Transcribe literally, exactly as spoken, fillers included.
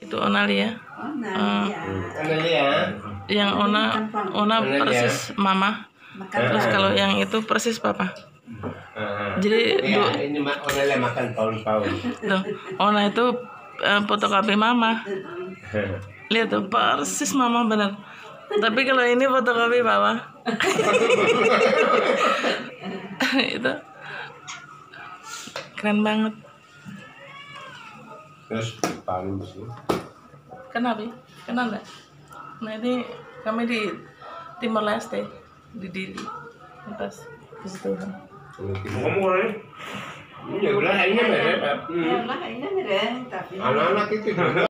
Itu Onali ya. Uh, Onali ya. Yang Ona Ona persis mama. Terus kalau yang itu persis papa. Jadi ya, ini Onali makan tahun-tahun. Tuh, Ona itu uh, fotokopi mama. Lihat tuh persis mama bener. Tapi kalau ini fotokopi papa. Itu keren banget. Terus palu sih. Kenapa? Kenal nggak? Nah ini kami di Timor Leste, di Dili, atas di situ kan. Kamu orang ini? Ya udah, ini mereka. Ya udah, ini mereka tapi. Anak-anak itu.